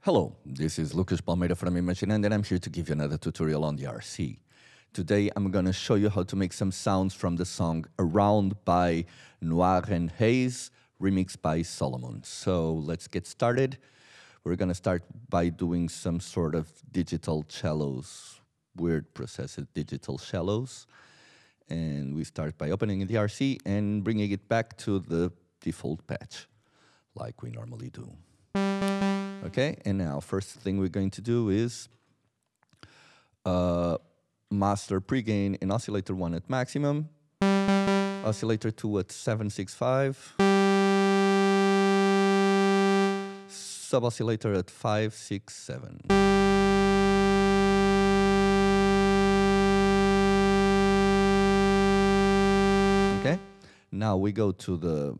Hello, this is Lucas Palmeira from Imaginando, and I'm here to give you another tutorial on DRC. Today I'm going to show you how to make some sounds from the song Around by Noir Haze, remixed by Solomun. So let's get started. We're going to start by doing some sort of digital cellos, weird processed digital cellos. And we start by opening the DRC and bringing it back to the default patch, like we normally do. Okay, and now first thing we're going to do is master pregain in oscillator 1 at maximum, oscillator 2 at 765, sub-oscillator at 567. Okay, now we go to the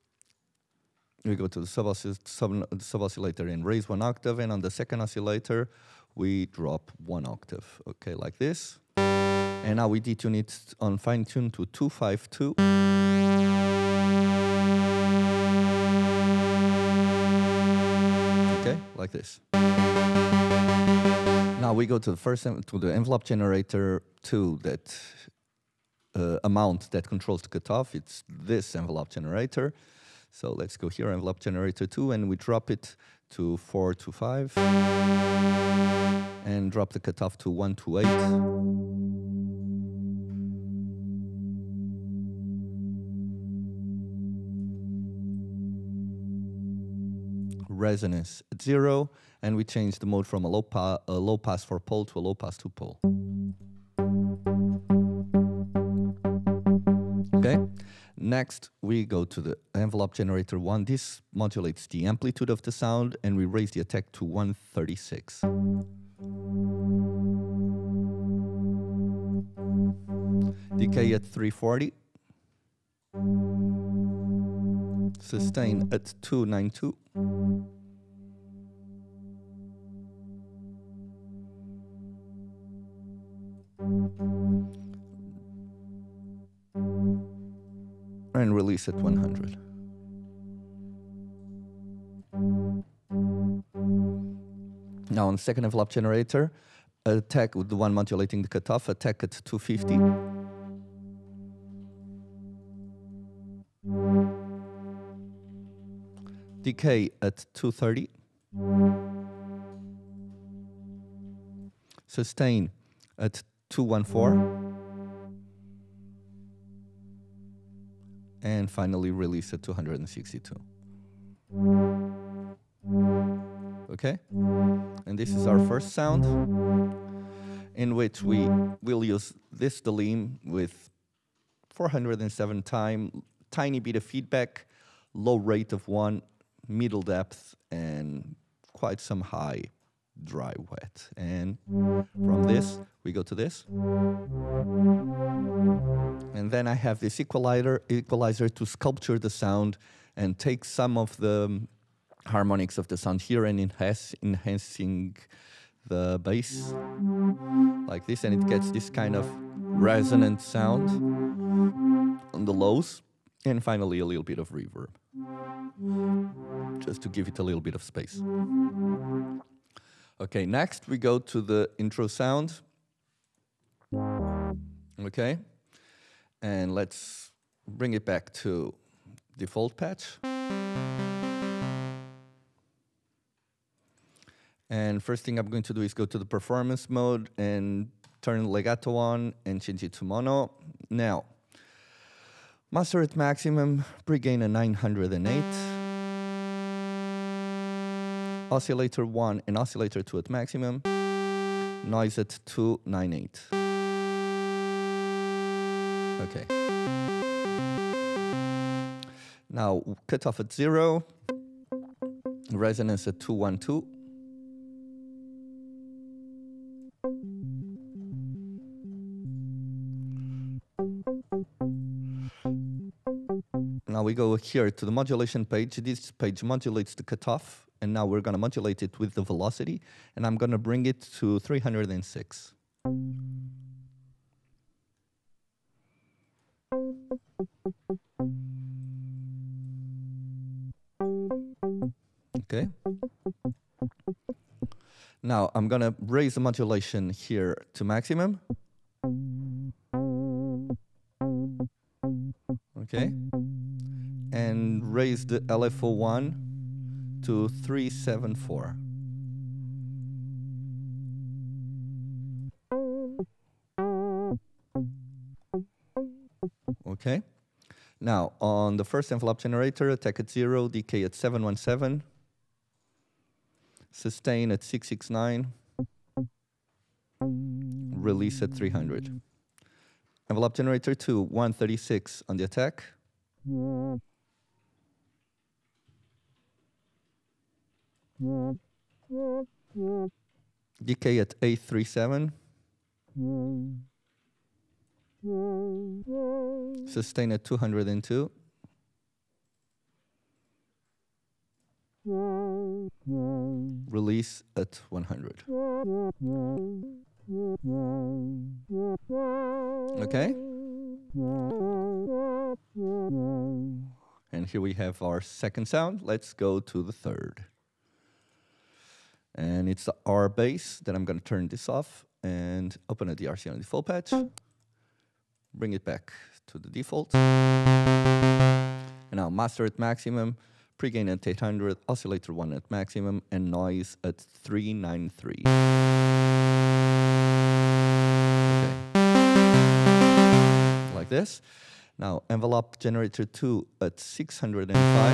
sub-oscillator and raise 1 octave, and on the second oscillator we drop 1 octave, okay, like this. And now we detune it on fine-tune to 252. Okay, like this. Now we go to the envelope generator 2, that amount that controls the cutoff. It's this envelope generator. So let's go here, envelope generator 2, and we drop it to 425 and drop the cutoff to 128. Resonance at 0, and we change the mode from a low pass 4-pole to a low pass 2-pole. Okay. Next, we go to the envelope generator 1. This modulates the amplitude of the sound, and we raise the attack to 136. Decay at 340. Sustain at 292. And release at 100. Now on the second envelope generator, attack with the one modulating the cutoff, attack at 250. Decay at 230. Sustain at 214. And finally release at 262. Okay? And this is our first sound, in which we will use this DLYM with 407 time, tiny bit of feedback, low rate of 1, middle depth, and quite some high dry wet. And from this we go to this, and then I have this equalizer to sculpture the sound and take some of the harmonics of the sound here and enhancing the bass like this, and it gets this kind of resonant sound on the lows, and finally a little bit of reverb just to give it a little bit of space. Okay, next we go to the intro sound. Okay, and let's bring it back to default patch. And first thing I'm going to do is go to the performance mode and turn legato on and change it to mono. Now, master at maximum, pregain a 908. Oscillator 1 and oscillator 2 at maximum, noise at 298. Okay. Now, cutoff at 0, resonance at 212. Now we go here to the modulation page. This page modulates the cutoff, and now we're going to modulate it with the velocity, and I'm going to bring it to 306. Okay. Now I'm gonna raise the modulation here to maximum. Okay. And raise the LFO1 to 374. Okay. Now on the first envelope generator, attack at 0, decay at 717, sustain at 669, release at 300. Envelope generator 2, 136 on the attack. Decay at 837. Sustain at 202. Release at 100. Okay. And here we have our second sound. Let's go to the third. And it's the R bass. Then I'm going to turn this off and open a DRC on the default patch. Bring it back to the default. And now master at maximum, pregain at 800, oscillator 1 at maximum, and noise at 393. Okay. Like this. Now envelope generator 2 at 605.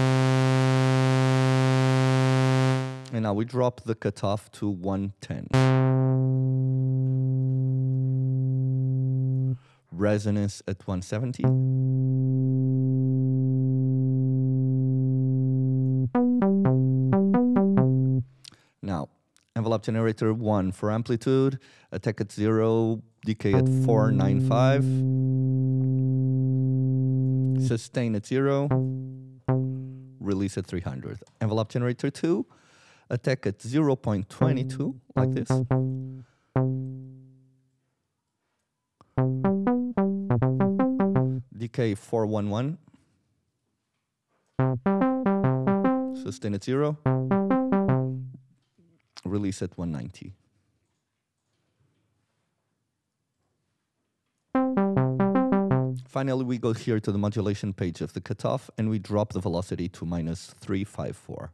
And now we drop the cutoff to 110. Resonance at 170. Now, envelope generator 1 for amplitude, attack at 0, decay at 495, sustain at 0, release at 300. Envelope generator 2, attack at 0.22, like this. Decay 411. Sustain at 0. Release at 190. Finally, we go here to the modulation page of the cutoff and we drop the velocity to -354.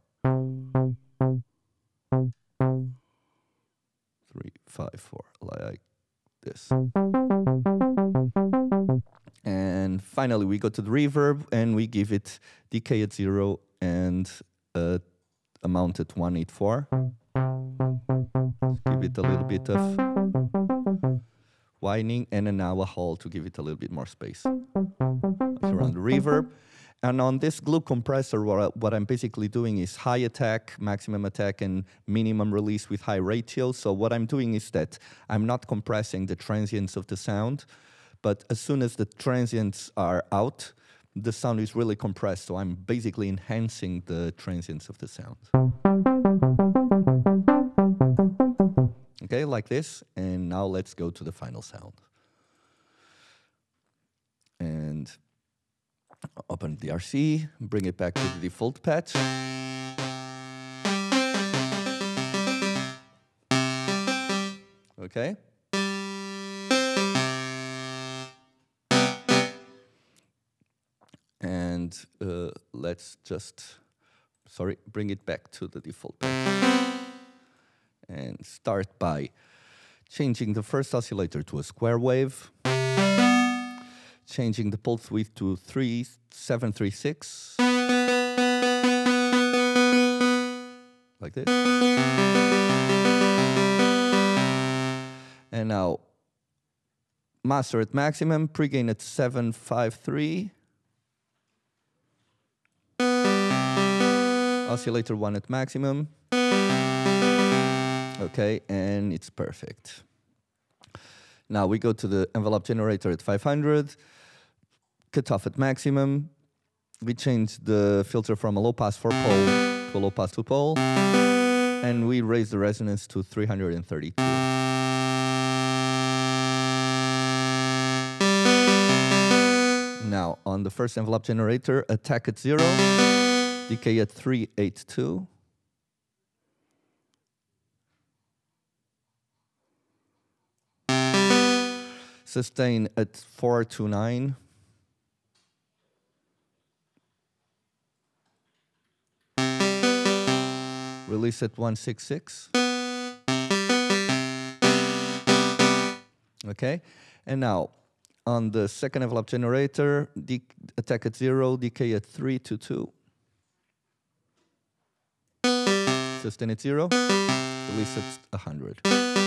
354, like this. And finally, we go to the reverb and we give it decay at 0 and amount at 184. Give it a little bit of widening and now a hall to give it a little bit more space. Around the reverb. And on this glue compressor, what I'm basically doing is high attack, maximum attack, and minimum release with high ratio. So what I'm doing is that I'm not compressing the transients of the sound, but as soon as the transients are out, the sound is really compressed. So I'm basically enhancing the transients of the sound. Okay, like this. And now let's go to the final sound. And open DRC, bring it back to the default patch. Okay. And let's just, bring it back to the default patch. And start by changing the first oscillator to a square wave. Changing the pulse width to 3736. Like this. And now, master at maximum, pregain at 753. Oscillator 1 at maximum. Okay, and it's perfect. Now we go to the envelope generator at 500. Cutoff at maximum. We change the filter from a low pass 4-pole to a low pass 2-pole. And we raise the resonance to 332. Now, on the first envelope generator, attack at 0, decay at 382. sustain at 429. Release at 166. Okay, and now on the second envelope generator, attack at 0, decay at 322. Sustain at 0, release at 100.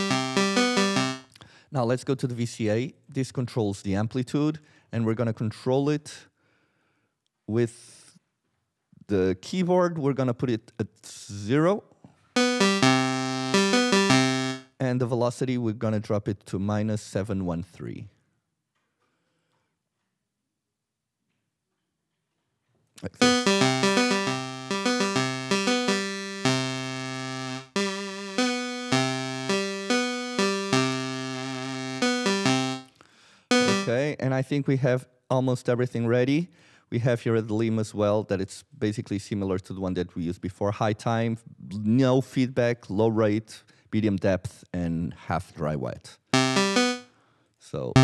Now let's go to the VCA. This controls the amplitude, and we're going to control it with the keyboard. We're going to put it at 0. And the velocity, we're going to drop it to -713. Like this. Okay, and I think we have almost everything ready. We have here a DLYM as well, that it's basically similar to the one that we used before. High time, no feedback, low rate, medium depth, and half dry wet. So,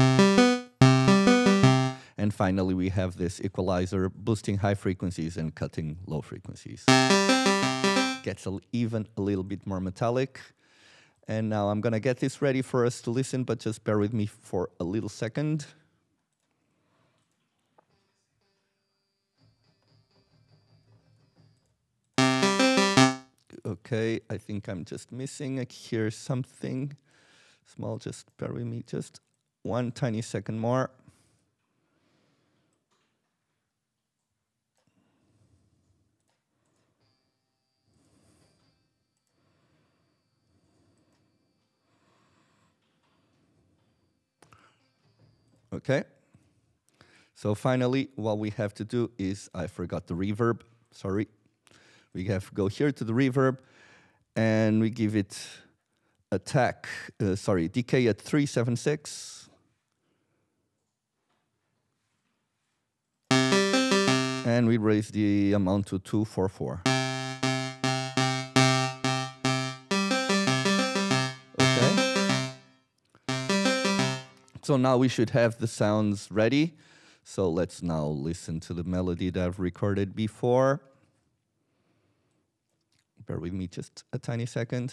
and finally we have this equalizer, boosting high frequencies and cutting low frequencies. Gets even a little bit more metallic. And now I'm gonna get this ready for us to listen, but just bear with me for a little second. Okay, I think I'm just missing here something small. Just bear with me just one tiny second more. Okay, so finally what we have to do is, I forgot the reverb, sorry. We have to go here to the reverb, and we give it decay at 376. And we raise the amount to 244. So now we should have the sounds ready. So let's now listen to the melody that I've recorded before. Bear with me just a tiny second.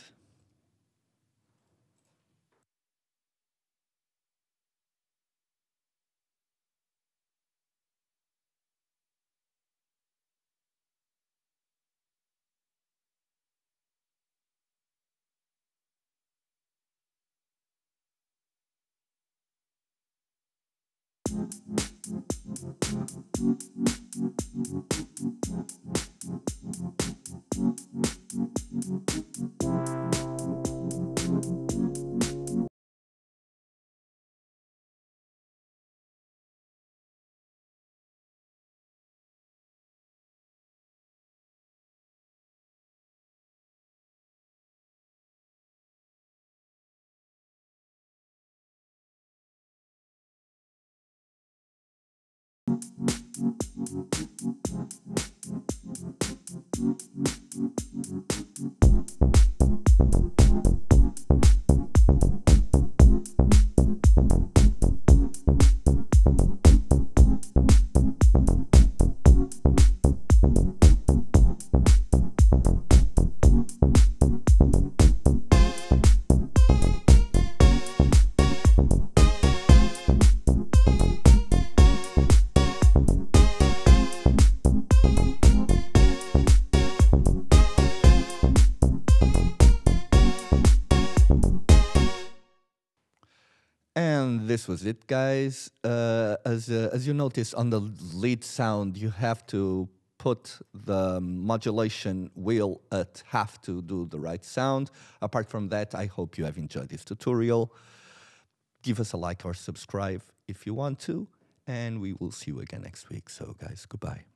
And this was it, guys. As you notice on the lead sound, you have to put the modulation wheel at half to do the right sound. Apart from that, I hope you have enjoyed this tutorial. Give us a like or subscribe if you want to, and we will see you again next week. So guys, goodbye.